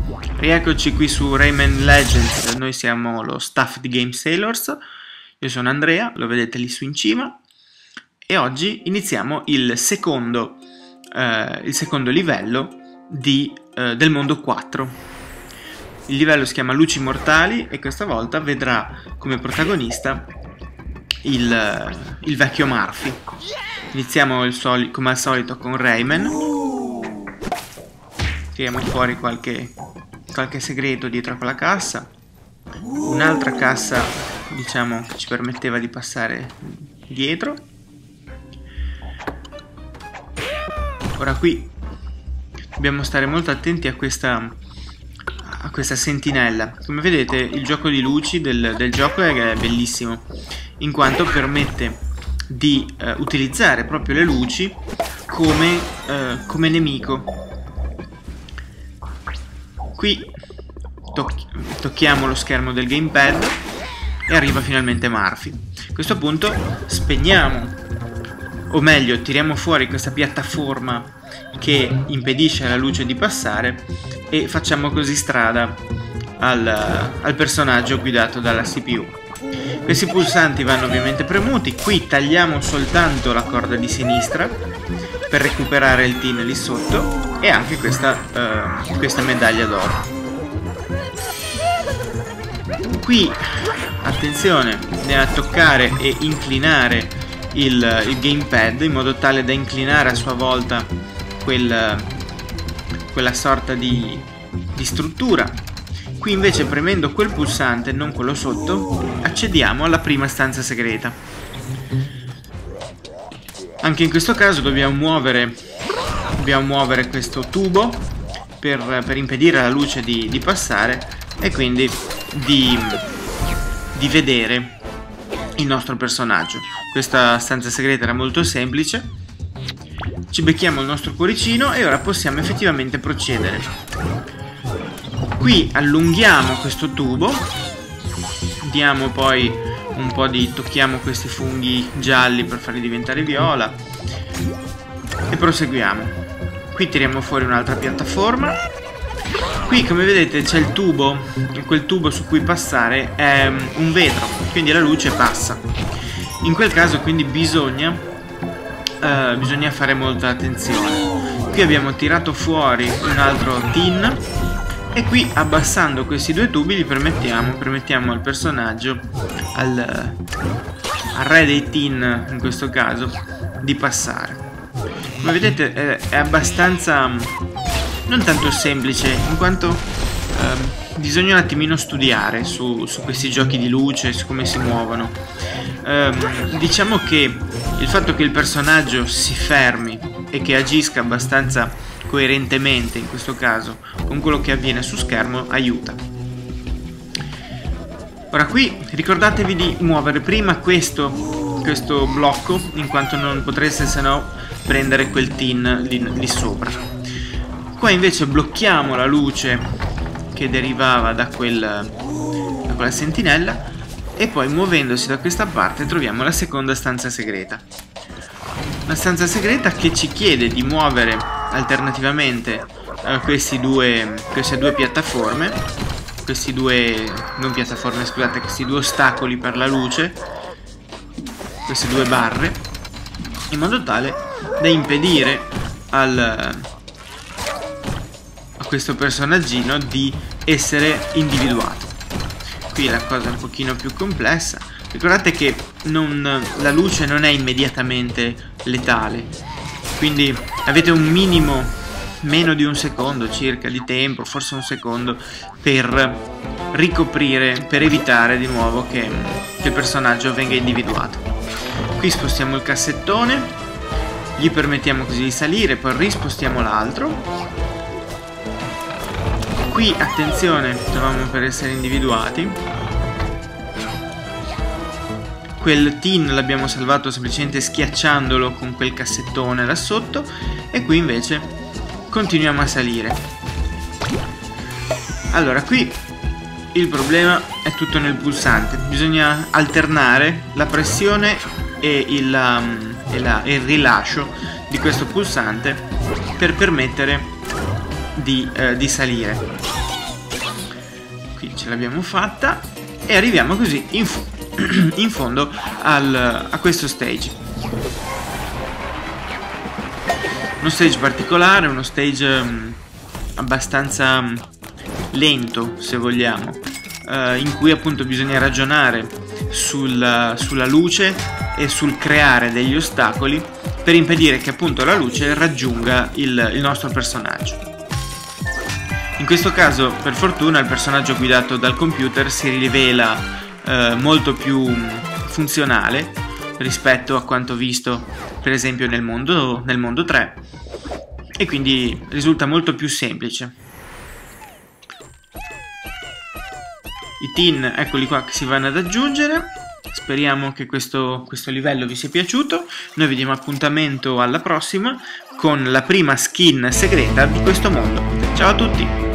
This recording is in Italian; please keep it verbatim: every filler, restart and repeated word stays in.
Rieccoci qui su Rayman Legends, noi siamo lo staff di Game Sailors, io sono Andrea, lo vedete lì su in cima, e oggi iniziamo il secondo, eh, il secondo livello di, eh, del mondo quattro. Il livello si chiama Luci Mortali e questa volta vedrà come protagonista il, il vecchio Murphy. Iniziamo il soli, come al solito con Rayman. Tiriamo fuori qualche, qualche segreto dietro a quella cassa. Un'altra cassa, diciamo, che ci permetteva di passare dietro. Ora qui dobbiamo stare molto attenti a questa, a questa sentinella. Come vedete il gioco di luci del, del gioco è bellissimo, in quanto permette di eh, utilizzare proprio le luci come, eh, come nemico. Qui tocchi tocchiamo lo schermo del gamepad e arriva finalmente Murphy. A questo punto spegniamo, o meglio tiriamo fuori questa piattaforma che impedisce alla luce di passare e facciamo così strada al, al personaggio guidato dalla C P U. Questi pulsanti vanno ovviamente premuti. Qui tagliamo soltanto la corda di sinistra per recuperare il tin lì sotto e anche questa, uh, questa medaglia d'oro. Qui attenzione, bisogna toccare e inclinare il, il gamepad in modo tale da inclinare a sua volta quel, quella sorta di, di struttura. Qui invece premendo quel pulsante, non quello sotto, accediamo alla prima stanza segreta. Anche in questo caso dobbiamo muovere, dobbiamo muovere questo tubo per, per impedire alla luce di, di passare e quindi di, di vedere il nostro personaggio. Questa stanza segreta era molto semplice. Ci becchiamo il nostro cuoricino e ora possiamo effettivamente procedere. Qui allunghiamo questo tubo, diamo poi un po' di, tocchiamo questi funghi gialli per farli diventare viola e proseguiamo. Qui tiriamo fuori un'altra piattaforma. Qui come vedete c'è il tubo, e quel tubo su cui passare è un vetro, quindi la luce passa. In quel caso quindi bisogna, uh, bisogna fare molta attenzione. Qui abbiamo tirato fuori un altro tin. E qui abbassando questi due tubi gli permettiamo, permettiamo al personaggio, al, al re dei tin in questo caso, di passare. Come vedete è, è abbastanza, non tanto semplice, in quanto eh, bisogna un attimino studiare su, su questi giochi di luce, su come si muovono. Eh, diciamo che il fatto che il personaggio si fermi e che agisca abbastanza coerentemente in questo caso con quello che avviene su schermo aiuta. Ora qui ricordatevi di muovere prima questo, questo blocco, in quanto non potreste se no prendere quel tin lì, lì sopra. Qua invece blocchiamo la luce che derivava da, quel, da quella sentinella e poi muovendosi da questa parte troviamo la seconda stanza segreta. Una stanza segreta che ci chiede di muovere alternativamente uh, questi due, queste due piattaforme, questi due, non piattaforme scusate, questi due ostacoli per la luce, queste due barre, in modo tale da impedire al, a questo personaggino di essere individuato. Qui la cosa è un pochino più complessa. Ricordate che non, la luce non è immediatamente letale, quindi avete un minimo, meno di un secondo circa di tempo, forse un secondo, per ricoprire, per evitare di nuovo che, che il personaggio venga individuato. Qui spostiamo il cassettone, gli permettiamo così di salire, poi rispostiamo l'altro. Qui attenzione, stavamo per essere individuati. Quel tin l'abbiamo salvato semplicemente schiacciandolo con quel cassettone là sotto e qui invece continuiamo a salire. Allora qui il problema è tutto nel pulsante, bisogna alternare la pressione e il, um, e la, e il rilascio di questo pulsante per permettere di, eh, di salire. qui ce l'abbiamo fatta e arriviamo così in, fo in fondo al, a questo stage. Uno stage particolare, uno stage um, abbastanza um, lento, se vogliamo, uh, in cui appunto bisogna ragionare sul, sulla luce e sul creare degli ostacoli per impedire che appunto la luce raggiunga il, il nostro personaggio. In questo caso, per fortuna, il personaggio guidato dal computer si rivela eh, molto più funzionale rispetto a quanto visto per esempio nel mondo, nel mondo tre, e quindi risulta molto più semplice. I tin, eccoli qua, che si vanno ad aggiungere. Speriamo che questo, questo livello vi sia piaciuto. Noi vi diamo appuntamento alla prossima con la prima skin segreta di questo mondo. Ciao a tutti!